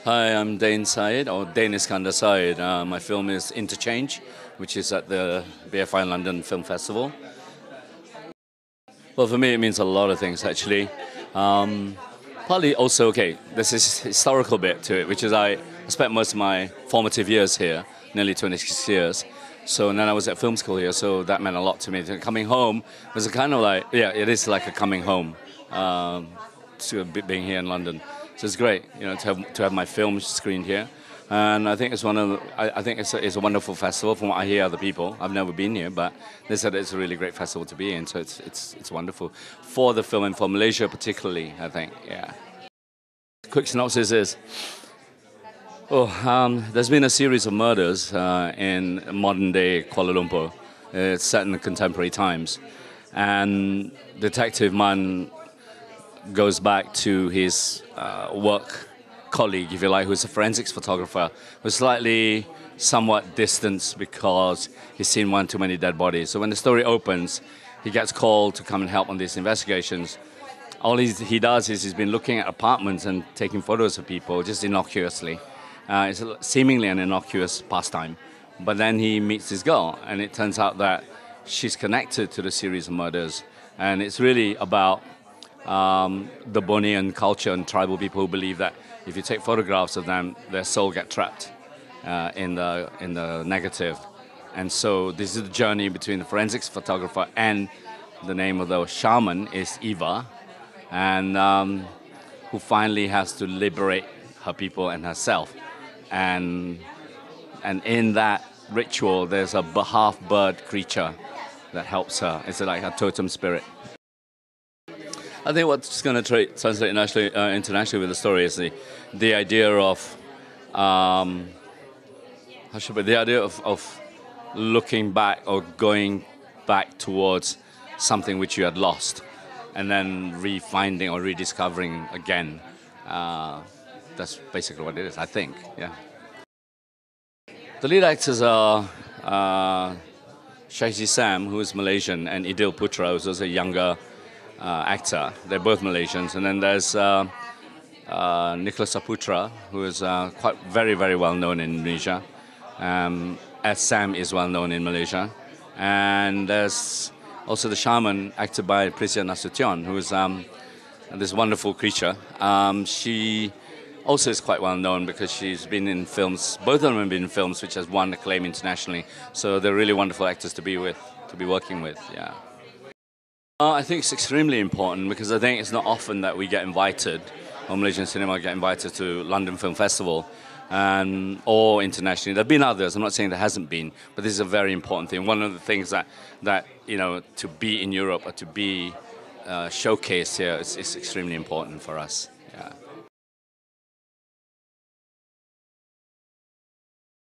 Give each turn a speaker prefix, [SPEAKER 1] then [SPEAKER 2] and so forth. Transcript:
[SPEAKER 1] Hi, I'm Dain Dain Iskandar. My film is Interchange, which is at the BFI London Film Festival. Well, for me, it means a lot of things, actually. Partly also, okay, there's this historical bit to it, which is I spent most of my formative years here, nearly 26 years. So, and then I was at film school here, so that meant a lot to me. Coming home was a kind of like, yeah, it is like a coming home to being here in London. So it's great, to have my film screened here. And I think it's I think it's a wonderful festival from what I hear other people. I've never been here, but they said it's a really great festival to be in. So it's wonderful for the film and for Malaysia particularly. I think, yeah. Quick synopsis is: there's been a series of murders in modern day Kuala Lumpur. It's set in the contemporary times, and Detective Man goes back to his work colleague, if you like, who's a forensics photographer, who's somewhat distanced because he's seen one too many dead bodies. So when the story opens, he gets called to come and help on these investigations. All he does is he's been looking at apartments and taking photos of people just innocuously. It's seemingly an innocuous pastime. But then he meets this girl, and it turns out that she's connected to the series of murders. And it's really about the Bornean culture and tribal people who believe that if you take photographs of them, their soul gets trapped in the negative. And so this is the journey between the forensics photographer and the name of the shaman is Eva, and who finally has to liberate her people and herself. And in that ritual, there's a half-bird creature that helps her. It's like a totem spirit. I think what's going to translate internationally with the story is the idea of of looking back or going back towards something which you had lost, and then refinding or rediscovering again. That's basically what it is, I think. Yeah. The lead actors are Shaisi Sam, who is Malaysian, and Idil Putra, who's also a younger actor. They're both Malaysians. And then there's Nicholas Saputra, who is very, very well known in Indonesia, as Sam is well known in Malaysia. And there's also the shaman, acted by Prisya Nasution, who is this wonderful creature. She also is quite well known because she's been in films. Both of them have been in films which has won acclaim internationally. So they're really wonderful actors to be working with. Yeah. I think it's extremely important because I think it's not often that we get invited, or Malaysian cinema get invited to London Film Festival, or internationally. There have been others, I'm not saying there hasn't been, but this is a very important thing. One of the things that to be in Europe or to be showcased here is extremely important for us. Yeah.